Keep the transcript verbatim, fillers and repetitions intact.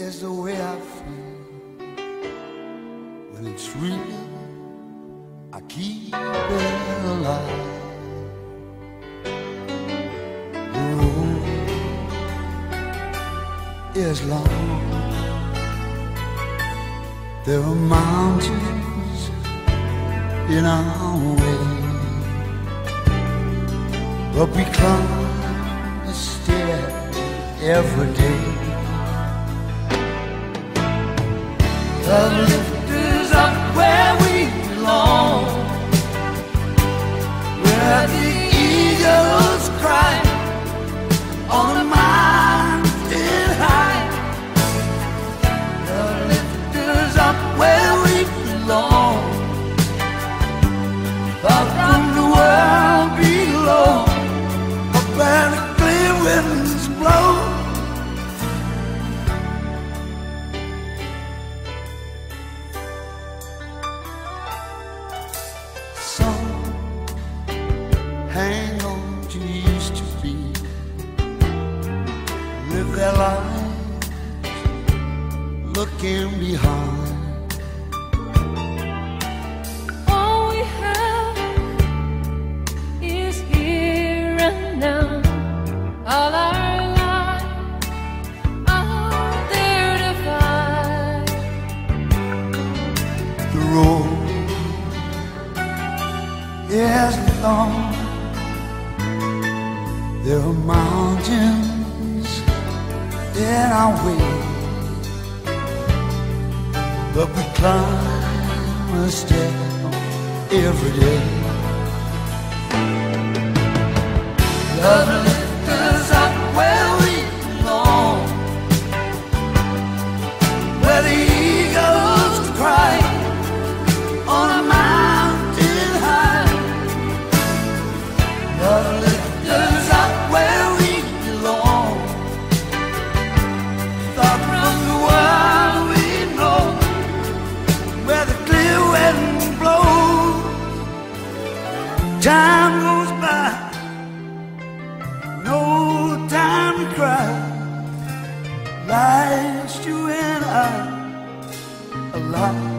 is the way I feel when it's real. I keep it alive. The road is long. There are mountains in our way, but we climb a stair every day. Love lift us up where we belong, where the eagles cry on the mountain high. Love lift us up where we belong, far from the world below, up where the clear winds blow. Hang on to used to be, live their lives looking behind. All we have is here and now. All our lives are there to find. The road is long. There are mountains in our way, but we climb a step every day. Love lifts us up where we belong, where the eagles cry on a mountain high. Love lifts us up where we belong, far from the world we know, where the clear wind blows. Time goes by, no time to cry. Life's you and I alive.